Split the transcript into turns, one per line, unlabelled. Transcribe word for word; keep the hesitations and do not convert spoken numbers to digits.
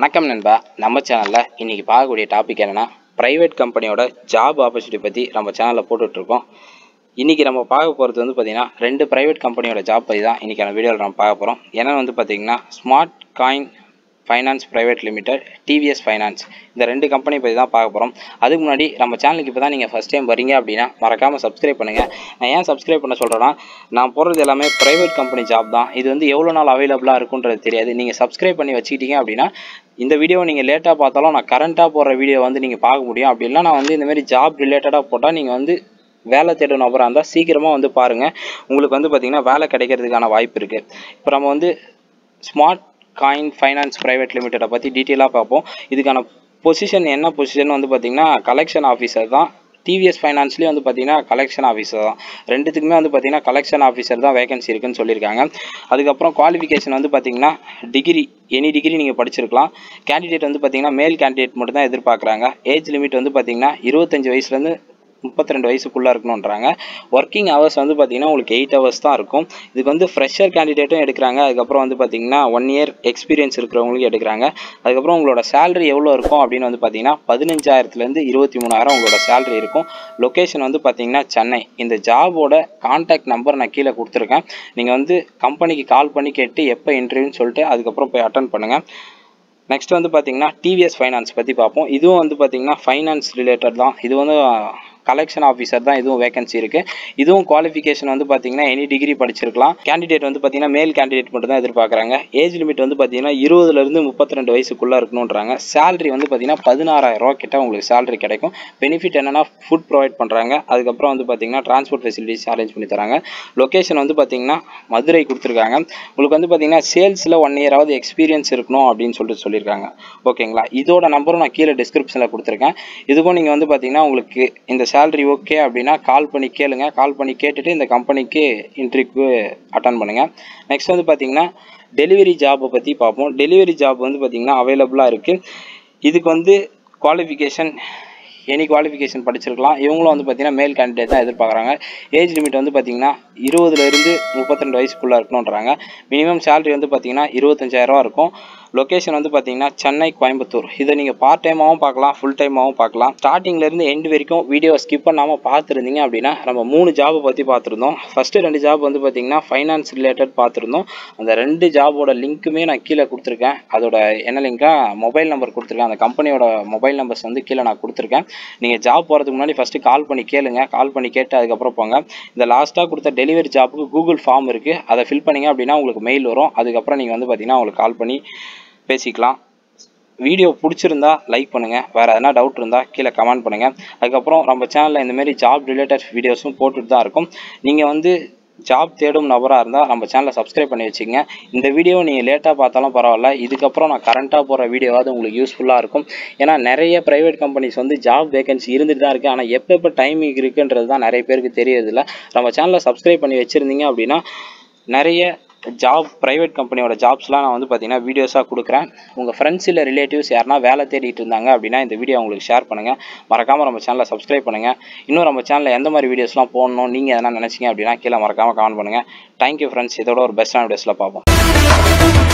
வணக்கம் நண்பா. நம்ம சேனலில் இன்றைக்கி பார்க்கக்கூடிய டாபிக் என்னென்னா ப்ரைவேட் கம்பெனியோட ஜாப் ஆப்பர்ச்சுனிட்டி பற்றி நம்ம சேனலில் போட்டுட்ருக்கோம். இன்றைக்கி நம்ம பார்க்க போகிறது வந்து பார்த்திங்கன்னா ரெண்டு ப்ரைவேட் கம்பெனியோட ஜாப் பற்றி தான் இன்றைக்கான வீடியோவில் நம்ம பார்க்க போகிறோம். ஏன்னா வந்து பார்த்திங்கன்னா smart coin finance private limited, TVS finance, இந்த ரெண்டு கம்பெனி பற்றி தான் பார்க்க போகிறோம். அதுக்கு முன்னாடி நம்ம சேனலுக்கு இப்போ தான் நீங்கள் ஃபஸ்ட் டைம் வரீங்க அப்படின்னா மறக்காமல் சப்ஸ்கிரைப் பண்ணுங்கள். நான் ஏன் சப்ஸ்கிரைப் பண்ண சொல்கிறேன்னா, நான் போடுறது எல்லாமே ப்ரைவேட் கம்பெனி ஜாப் தான். இது வந்து எவ்வளோ நாள் அவைலபிளாக இருக்குன்றது தெரியாது. நீங்கள் சப்ஸ்கிரைப் பண்ணி வச்சுக்கிட்டீங்க அப்படின்னா இந்த வீடியோ நீங்கள் லேட்டாக பார்த்தாலும் நான் கரண்ட்டாக போடுற வீடியோ வந்து நீங்கள் பார்க்க முடியும். அப்படி இல்லைனா நான் வந்து இந்தமாரி ஜாப் ரிலேட்டடாக போட்டால் நீங்கள் வந்து வேலை தேடும் நபராக இருந்தால் சீக்கிரமாக வந்து பாருங்கள். உங்களுக்கு வந்து பார்த்திங்கன்னா வேலை கிடைக்கிறதுக்கான வாய்ப்பு இருக்குது. இப்போ நம்ம வந்து ஸ்மார்ட் காயின் ஃபைனான்ஸ் ப்ரைவேட் லிமிடெடை பற்றி டீட்டெயிலாக பார்ப்போம். இதுக்கான பொசிஷன் என்ன பொசிஷன் வந்து பார்த்திங்கன்னா கலெக்ஷன் ஆஃபீஸர் தான். டிவிஎஸ் ஃபைனான்ஸ்லேயும் வந்து பார்த்திங்கன்னா கலெக்ஷன் ஆஃபீஸர் தான். ரெண்டுத்துக்குமே வந்து பார்த்திங்கன்னா கலெக்ஷன் ஆஃபீஸர் தான் வேகன்சி இருக்குன்னு சொல்லியிருக்காங்க. அதுக்கப்புறம் குவாலிஃபிகேஷன் வந்து பார்த்திங்கன்னா டிகிரி, எனி டிகிரி நீங்கள் படிச்சிருக்கலாம். கேண்டிடேட் வந்து பார்த்திங்கன்னா மேல் கேண்டிடேட் மட்டும் தான் எதிர்பார்க்குறாங்க. ஏஜ் லிமிட் வந்து பார்த்திங்கன்னா இருபத்தஞ்சி வயசுலேருந்து முப்பத்தி ரெண்டு வயசுக்குள்ளே இருக்கணுன்றாங்க. ஒர்க்கிங் ஹவர்ஸ் வந்து பார்த்திங்கன்னா உங்களுக்கு எயிட் ஹவர்ஸ் தான் இருக்கும். இதுக்கு வந்து ஃப்ரெஷர் கேண்டிடேட்டும் எடுக்கிறாங்க. அதுக்கப்புறம் வந்து பார்த்திங்கன்னா ஒன் இயர் எக்ஸ்பீரியன்ஸ் இருக்கிறவங்களுக்கும் எடுக்கிறாங்க. அதுக்கப்புறம் உங்களோட சேலரி எவ்வளோ இருக்கும் அப்படின்னு வந்து பார்த்திங்கன்னா பதினஞ்சாயிரத்துலேருந்து இருபத்தி மூணாயிரம் உங்களோட சேலரி இருக்கும். லொக்கேஷன் வந்து பார்த்திங்கன்னா சென்னை. இந்த ஜாபோட கான்டாக்ட் நம்பர் நான் கீழே கொடுத்துருக்கேன். நீங்கள் வந்து கம்பெனிக்கு கால் பண்ணி கேட்டு எப்போ இன்டர்வியூன்னு சொல்லிட்டு அதுக்கப்புறம் போய் அட்டன் பண்ணுங்கள். நெக்ஸ்ட் வந்து பார்த்திங்கன்னா டிவிஎஸ் ஃபைனான்ஸ் பற்றி பார்ப்போம். இதுவும் வந்து பார்த்திங்கன்னா ஃபைனான்ஸ் ரிலேட்டட் தான். இது வந்து கலெக்ஷன் ஆஃபீஸர் தான். இதுவும் வேகன்சி இருக்குது. இதுவும் குவாலிஃபிகேஷன் வந்து பார்த்திங்கன்னா எனி டிகிரி படிச்சிருக்கலாம். கேண்டிடேட் வந்து பார்த்திங்கன்னா மேல் கேண்டிடேட் மட்டும் தான் எதிர்பார்க்குறாங்க. ஏஜ் லிமிட் வந்து பார்த்திங்கன்னா இருபதுலேருந்து முப்பத்தி ரெண்டு வயசுக்குள்ளே இருக்கணுன்றாங்க. சேலரி வந்து பார்த்திங்கன்னா பதினாறாயிரம் ரூபா கிட்ட உங்களுக்கு சேலரி கிடைக்கும். பெனிஃபிட் என்னென்னா ஃபுட் ப்ரொவைட் பண்ணுறாங்க. அதுக்கப்புறம் வந்து பார்த்திங்கன்னா டிரான்ஸ்போர்ட் ஃபெசிலிட்டிஸ் அரேஞ்ச் பண்ணி தராங்க. லொக்கேஷன் வந்து பார்த்திங்கன்னா மதுரை கொடுத்துருக்காங்க. உங்களுக்கு வந்து பார்த்திங்கன்னா சேல்ஸில் ஒன் இயராவது எக்ஸ்பீரியன்ஸ் இருக்கணும் அப்படின்னு சொல்லிட்டு சொல்லியிருக்காங்க. ஓகேங்களா? இதோட நம்பரும் நான் கீழே டிஸ்கிரிப்ஷனில் கொடுத்துருக்கேன். இதுக்கும் நீங்கள் வந்து பார்த்திங்கன்னா உங்களுக்கு இந்த சேலரி ஓகே அப்படின்னா கால் பண்ணி கேளுங்க. கால் பண்ணி கேட்டுட்டு இந்த கம்பெனிக்கு இன்டர்வியூக்கு அட்டன் பண்ணுங்கள். நெக்ஸ்ட் வந்து பார்த்திங்கன்னா டெலிவரி ஜாப்பை பற்றி பார்ப்போம். டெலிவரி ஜாப் வந்து பார்த்திங்கன்னா அவைலபிளாக இருக்குது. இதுக்கு வந்து குவாலிஃபிகேஷன் எனி குவாலிஃபிகேஷன் படிச்சிருக்கலாம். இவங்களும் வந்து பார்த்திங்கன்னா மேல் கேண்டிடேட் தான் எதிர்பார்க்குறாங்க. ஏஜ் லிமிட் வந்து பார்த்திங்கன்னா இருபதுலேருந்து முப்பத்தி ரெண்டு வயசுக்குள்ளே இருக்கணுன்றாங்க. மினிமம் சேலரி வந்து பார்த்திங்கன்னா இருபத்தஞ்சாயிரரூவா இருக்கும். லொக்கேஷன் வந்து பார்த்திங்கன்னா சென்னை, கோயம்புத்தூர். இதை நீங்கள் பார்ட் டைமாகவும் பார்க்கலாம், ஃபுல் டைமாகவும் பார்க்கலாம். ஸ்டார்டிங்லேருந்து எண்டு வரைக்கும் வீடியோ ஸ்கிப் பண்ணாமல் பார்த்துருந்தீங்க அப்படின்னா நம்ம மூணு ஜாபை பற்றி பார்த்துருந்தோம். ஃபஸ்ட்டு ரெண்டு ஜாப் வந்து பார்த்திங்கன்னா ஃபைனான்ஸ் ரிலேட்டட் பார்த்துருந்தோம். அந்த ரெண்டு ஜாபோட லிங்க்குமே நான் கீழே கொடுத்துருக்கேன். அதோட என்ன லிங்காக மொபைல் நம்பர் கொடுத்துருக்கேன். அந்த கம்பெனியோட மொபைல் நம்பர்ஸ் வந்து கீழே நான் கொடுத்துருக்கேன். நீங்கள் ஜாப் போகிறதுக்கு முன்னாடி ஃபஸ்ட்டு கால் பண்ணி கேளுங்க. கால் பண்ணி கேட்டு அதுக்கப்புறம் போங்க. இந்த லாஸ்ட்டாக கொடுத்த டெலிவரி ஜாப்புக்கு கூகுள் ஃபார்ம் இருக்குது. அதை ஃபில் பண்ணிங்க அப்படின்னா உங்களுக்கு மெயில் வரும். அதுக்கப்புறம் நீங்கள் வந்து பார்த்திங்கன்னா உங்களுக்கு கால் பண்ணி பேசிக்கலாம். வீடியோ பிடிச்சிருந்தா லைக் பண்ணுங்கள். வேறு எதனா டவுட் இருந்தால் கீழே கமெண்ட் பண்ணுங்கள். அதுக்கப்புறம் நம்ம சேனலில் இந்தமாரி ஜாப் ரிலேட்டட் வீடியோஸும் போட்டுட்டு தான் இருக்கும். நீங்கள் வந்து ஜாப் தேடும் நபராக இருந்தால் நம்ம சேனலை சப்ஸ்கிரைப் பண்ணி வச்சுக்கோங்க. இந்த வீடியோ நீங்கள் லேட்டாக பார்த்தாலும் பரவாயில்ல. இதுக்கப்புறம் நான் கரண்ட்டாக போகிற வீடியோவாவது உங்களுக்கு யூஸ்ஃபுல்லாக இருக்கும். ஏன்னா நிறைய ப்ரைவேட் கம்பெனிஸ் வந்து ஜாப் வேகன்சி இருந்துட்டு தான் இருக்குது. ஆனால் எப்போ எப்போ டைமிங் இருக்குன்றது தான் நிறைய பேருக்கு தெரியறதில்ல. நம்ம சேனலை சப்ஸ்கிரைப் பண்ணி வச்சுருந்தீங்க அப்படின்னா நிறைய ஜாப் ப்ரைவேட் கம்பெனியோட ஜாப்ஸ்லாம் நான் வந்து பார்த்திங்கன்னா வீடியோஸாக கொடுக்குறேன். உங்கள் ஃப்ரெண்ட்ஸ் இல்லை ரிலேட்டிவ்ஸ் யாருனா வேலை தேடிட்டு இருந்தாங்க அப்படின்னா இந்த வீடியோ உங்களுக்கு ஷேர் பண்ணுங்கள். மறக்காமல் நம்ம சேனலை சப்ஸ்கிரைப் பண்ணுங்கள். இன்னும் நம்ம சேனலில் எந்த மாதிரி வீடியோஸ்லாம் போடணும் நீங்கள் எதனா நினச்சிங்க அப்படின்னா கீழே மறக்காமல் கமெண்ட் பண்ணுங்கள். Thank you friends. இதோட ஒரு பெஸ்ட்டான வீடியோஸில் பார்ப்போம்.